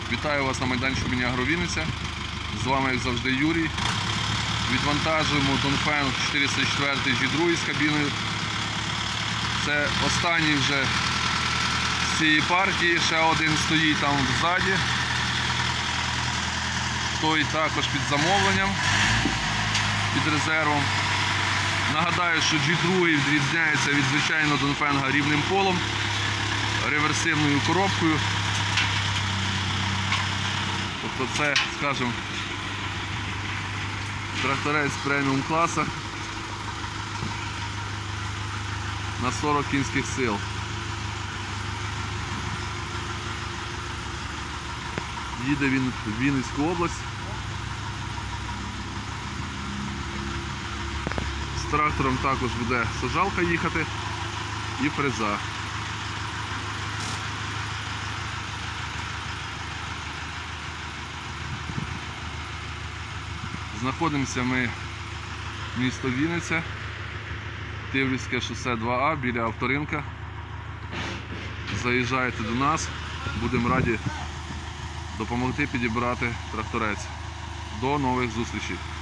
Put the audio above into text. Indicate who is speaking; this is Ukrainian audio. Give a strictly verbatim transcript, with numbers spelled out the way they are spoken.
Speaker 1: Вітаю вас на майданчику Міні-Агро-Вінниця. З вами, як завжди, Юрій. Відвантажуємо Dongfeng чотириста чотири джі два з кабіною. Це останній вже з цієї партії. Ще один стоїть там ззаді. Той також під замовленням, під резервом. Нагадаю, що джі два відрізняється від звичайного Dongfeng рівним полом, реверсивною коробкою. Тобто це, скажімо, тракторець преміум класу на сорок кінських сил. Їде він в Вінницьку область. З трактором також буде саджалка їхати і фреза. Знаходимося ми в місто Вінниця, Тиврівське шосе два А, біля авторинка. Заїжджайте до нас, будемо раді допомогти підібрати тракторець. До нових зустрічей!